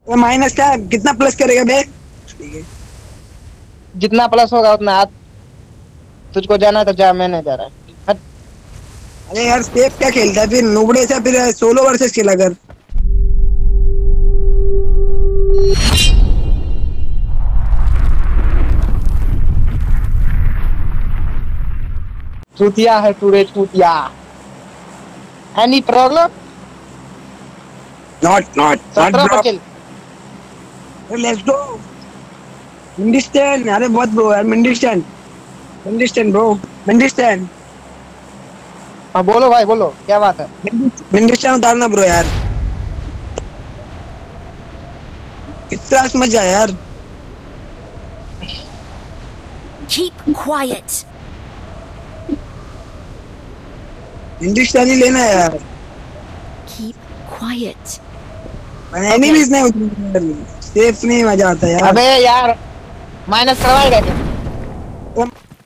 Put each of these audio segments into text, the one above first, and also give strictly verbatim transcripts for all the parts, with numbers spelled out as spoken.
ये माइनस क्या कितना प्लस करेगा बे? ठीक है जितना प्लस होगा उतना आज तुझको जाना तो जा, मैं नहीं जा रहा। अरे यार सेफ क्या खेलता है फिर नुबड़े से, फिर सोलो वर्सेस खेला कर। चूतिया है तू रे चूतिया। Any problem? Not not not bro. Let's go मिंडिस्टन। अरे बहुत ब्रो यार मिंडिस्टन मिंडिस्टन ब्रो मिंडिस्टन। हाँ बोलो भाई बोलो, क्या बात है? मिंडिस्टन उतारना ब्रो यार, इतना मत जा यार। Keep quiet. हिंदुस्तानी लेना है यार। Keep quiet. एनिमीज नहीं उतरते, सेफ नहीं मजा आता यार। अबे यार माइनस करवाएगा क्या?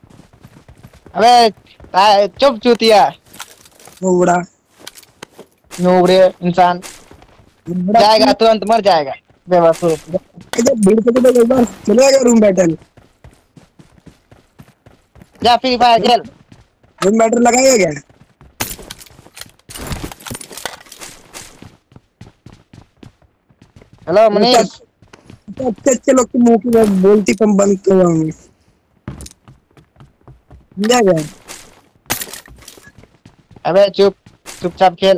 अबे चुप चूतिया। नूबड़ा नूबड़े इंसान जाएगा, तुरंत मर जाएगा बेवकूफ। चलेगा रूम बैटल, जा फ्री फायर खेल। रूम बैटल लगाएगा क्या? हेलो मनीष। अच्छे अच्छे लोग तो मुंह की बात बोलती कम बंद करवाऊंगी, समझा गया? अबे चुप चुपचाप खेल।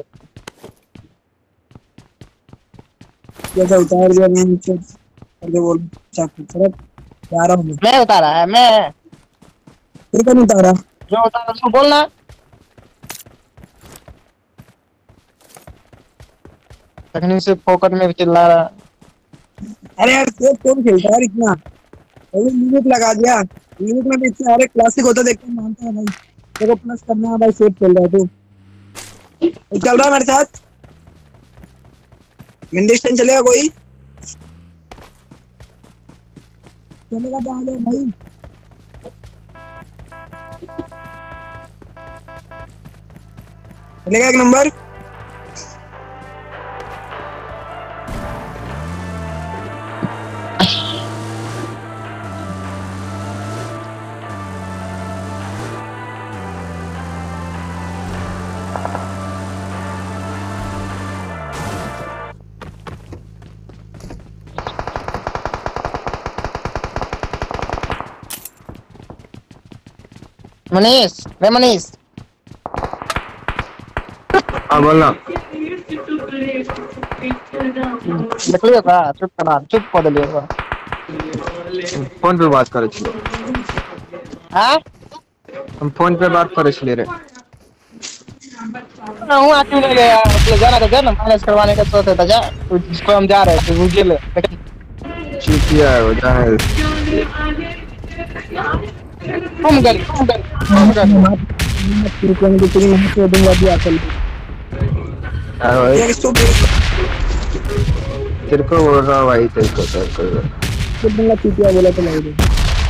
जैसा उतार दिया मैं नीचे करके बोल चुपचाप जा रहा हूँ। मैं उतारा है मैं? फिर कौन उतारा? जो उतारा उसको बोलना। तकनीक से फोकट में भी चिल्ला रहा। अरे यार सेफ कौन खेलता है यार इतना? अभी लिमिट लगा दिया, लिमिट में भी इतना। अरे क्लासिक होता देखते मानता है भाई, देखो प्लस करना है भाई, सेफ खेल रहा है तू। चल रहा है मेरे साथ मिंडिस्टन, चलेगा कोई? चलेगा तो आ जाओ भाई। चलेगा एक नंबर। मनीष रे मनीष। हाँ बोलना। देख लियो का चुप करा, चुप कर दियो। फोन पे बात करे छी। हां हम फोन पे बात करे छी रे। ना हूं आके ले गया, तो जाना तो जाना, माइनस करवाने का सोच था। जा जिसको हम जा रहे थे रुके ले। चीटिया है वो, जाने तुम कर तुम कर तुम कर फिर कौन को तेरी मम्मी को दूंगा भी आकर ये किसको तेरे को बोल रहा भाई, तेरे को तेरे को दूंगा चीटिया बोला तो नहीं दे।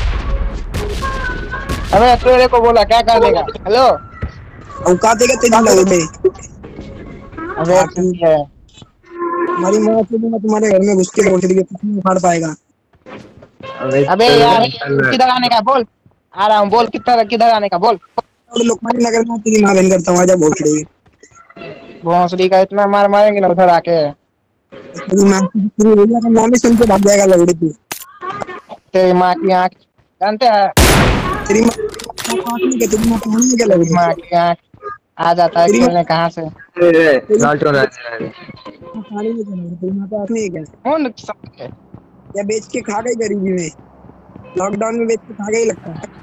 अबे तेरे को बोला क्या कर देगा? हेलो औकात देगा तेरी लग में। अबे ठीक है, हमारी माँ से मैं तुम्हारे घर में घुस के बोल रही है, कुछ नहीं उखाड़ पाएगा। अबे यार किधर आने का बोल? आ रहा हूँ, बोल किधर किधर आने का बोल। और लोकमान्य नगर में तेरी माँ बहन करता हूँ, आजा बोल रही है। भोंसड़ी का इतना मार मारेंगे ना उधर आके। तेरी माँ तेरी भैया का नाम ही सुन के भाग जाएगा लौड़ी तू। तेरी माँ की आँख जानते हैं? तेरी माँ पानी के तेरी माँ पानी के लौड़ी। माँ की आँख आ जाता है खेलने कहाँ से? लालटो रहा है पानी के लौड़ी, तेरी माँ पानी है क्या? कौन सबके या बेच के खा गई गरीबी में, लॉकडाउन में बेच के खा गई लगता है।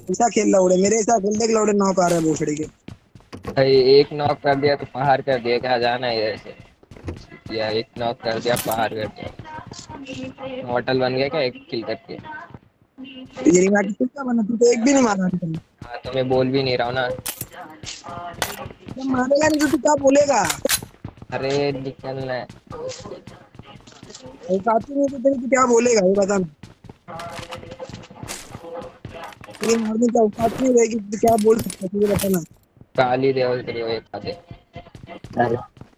ऐसा खेल लौड़े, मेरे ऐसा खेल देख लौड़े नौ आ रहा है भोसड़ी के। भाई एक नॉक कर दिया तो बाहर कर दिया, क्या जाना है इधर से। या एक नॉक कर दिया बाहर कर दिया, होटल बन गया क्या एक किल करके। तेरी माँ की कुत्ता बना, तू तो एक भी नहीं मारा अभी तक। हाँ तो मैं बोल भी नहीं रहा हूँ ना। जब मारेगा नहीं तो तू क्या बोलेगा? अरे निकलना है। औकात ही नहीं तो तेरी तू क्या बोलेगा ये बता। तेरी मारने की औकात नहीं रहेगी तो क्या बोल सकता है तुझे बताना। गाली दे और तेरे को एक आधे। अरे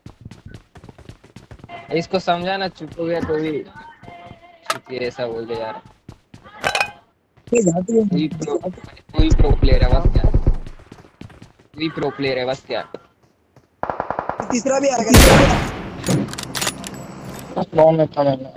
इसको समझा ना, चुप हो गया तो भी चुप ही ऐसा बोल दे यार। ये झाटू तू ही प्रो तू ही प्रो प्लेयर है बस क्या, तू ही प्रो प्लेयर है बस क्या। तीसरा भी आएगा, तीसरा भी आएगा। लॉन्ग में था मैंने।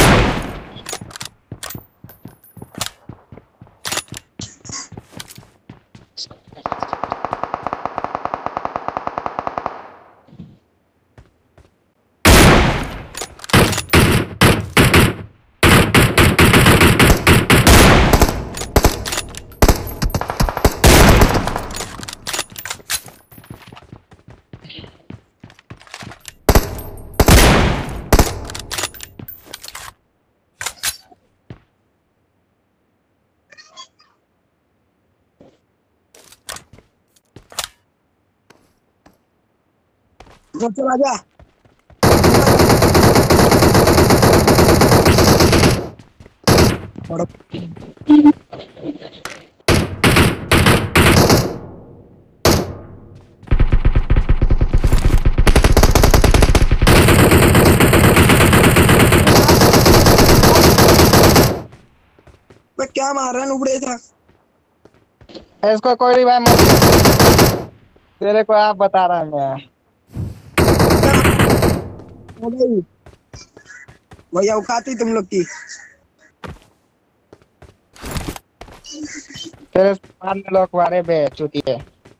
चल चल आजा। और मैं क्या मार रहा है नुबड़े था। इसको कोई रिवाइव मत, तेरे को आप बता रहा हूँ मैं। हो गई वही औकात ही तुम लोग की। तेरे सामने लोग वारे बे चुती है।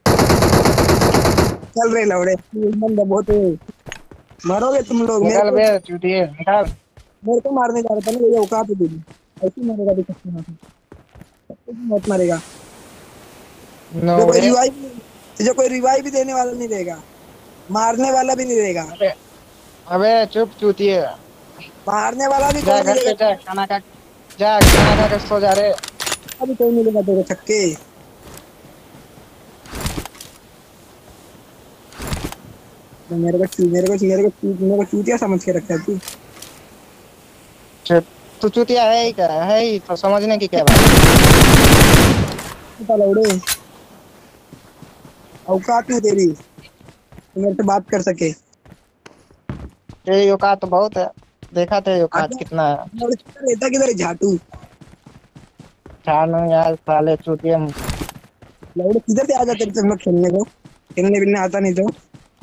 चल रहे लौड़े बंदा बहुत है। मरोगे तुम लोग। मेरे निकल को बे चुती है, निकल। मेरे को मारने जा रहा था ना, ये औकात है तेरी। ऐसे ही मरेगा देख सकते हो, मत मरेगा। जो कोई नोड़े। रिवाइव जो कोई रिवाइव भी देने वाला नहीं रहेगा, मारने वाला भी नहीं रहेगा। अबे अबे चुप चुती है। मारने वाला भी जा कोई नहीं घर पे रहेगा। जा, खाना खा, जा खाना खा के सो जा रे। अभी कोई नहीं रहेगा तेरे छक्के। तो मेरे को चू- मेरे को मेरे को चू- मेरे को चूतिया समझ के रखा है तू। चुप, तू चुतिया है ही क्या, है ही तो समझने की क्या बात। पता लौड़े औकात नहीं तेरी तो मेरे से बात कर सके। तेरी औकात तो बहुत है, देखा तेरी औकात आजा कितना है। लौड़े, किधर रहता किधर है झाटू? छानो यार साले चुतिया। लौड़े किधर से आ जाते तुम लोग खेलने को? खेलने बिलने आता नहीं तो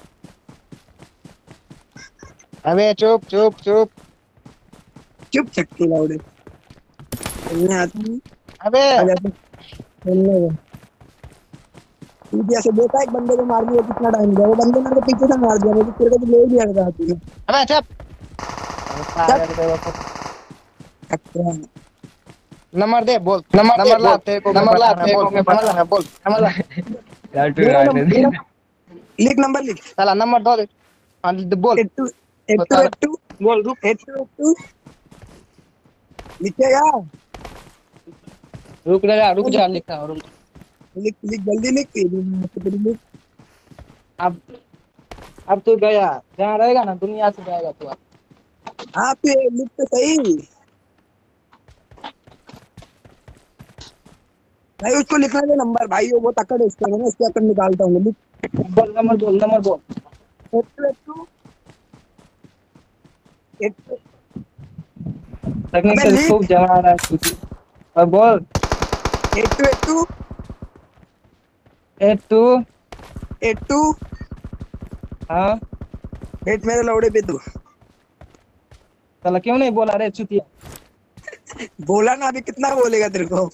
अबे चुप चुप चुप। चुप छक्के लौड़े। खेलने आता नहीं, अबे आ जाते खेलने को। चूतिया से देखा एक बंदे को मार दिया कितना टाइम गया, वो बंदे मेरे को पीछे से मार दिया, मुझे तेरे को तो ले ही लिया था तूने। अबे चुप। चल पागल बेवकूफ। खतरा। नंबर दे बोल, नंबर दे नंबर ला बोल, तेरे को मैं नंबर ला बता रहा तेरे बोल, को मैं नंबर बता ला रहा बोल, नंबर ला। लालटू मेरा रहने नंबर दे। लिख, नंबर लिख। साला नंबर दो दे। हाँ बोल। एट टू एट टू साला एट टू बोल रुक। एट टू एट टू लिखेगा? रुक जा रुक बोल, जा, लिख लिखा रुक। लिख लिख जल्दी लिख। तेरी लिख। अब अब तू गया जहाँ रहेगा ना, दुनिया से जाएगा तू। हाँ तो ये लिख तो सही भाई, उसको लिखना है नंबर भाई, वो बहुत अकड़ है इसके, मैं इसके अकड़ निकालता हूँ। लिख बोल नंबर, बोल नंबर बोल। Eight two eight two eight two. अबे टेक्निकल खूब लिख जमा रहा है तू। और बोल। Eight two eight two eight two. Eight two हाँ एट मेरे लौड़े पे तू साला क्यों नहीं बोला रे चुतिया। बोला ना, अभी कितना बोलेगा तेरे को?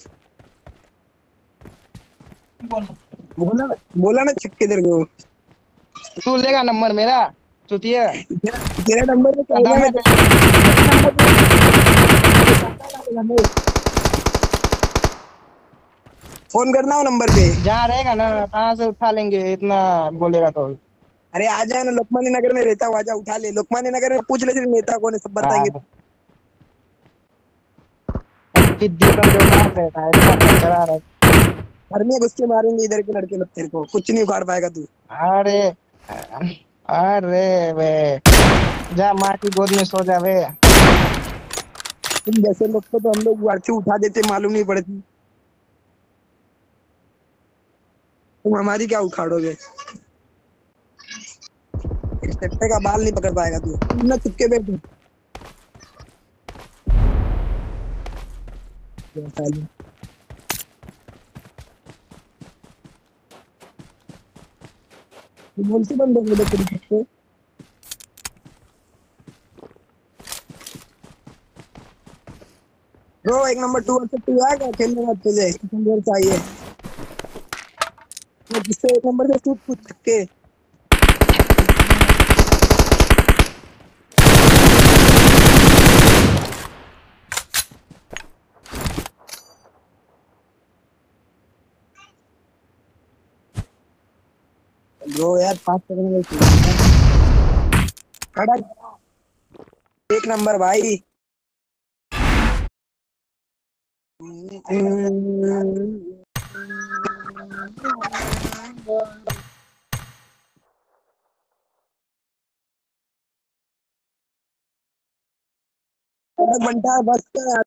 बोल। बोला ना, बोला ना छक्के तेरे को। तू लेगा नंबर मेरा चुतिया। तेरा तेरा नंबर तो कदम चाहिए है मैं बे। तेरा नंबर तो- फोन करना हो नंबर पे। जहाँ रहेगा ना कहाँ से उठा लेंगे इतना बोलेगा तो। अरे आ जाए ना, लोकमान्य नगर में रहता हूँ, आजा उठा ले। लोकमान्य नगर में पूछ ले सिर्फ नेता कौन है, सब बताएंगे। हाँ, फिर दिन में बेकार रहता है, इतना खच्चर आ रहा है। घर में घुस के मारेंगे इधर के लड़के लोग, तेरे को कुछ नहीं उखाड़ पाएगा तू। अरे अरे वे, जा माँ की गोद में सो जा वे। तुम जैसे लोग को तो हम लोग अर्थी उठा देते, मालूम नहीं पड़ती। तुम हमारी क्या उखाड़ोगे। इस टट्टे का बाल नहीं पकड़ पाएगा तू, तुम ना चुपके बैठ। बोल से बंद हो गए तेरी छत। ब्रो एक नंबर टू वर्सेस टू है क्या खेलने का तुझे, कितनी देर चाहिए। मैं जिससे एक नंबर से शूट पूछ के। ब्रो यार पास करने में खड़ा। एक नंबर भाई। बनता है बस का।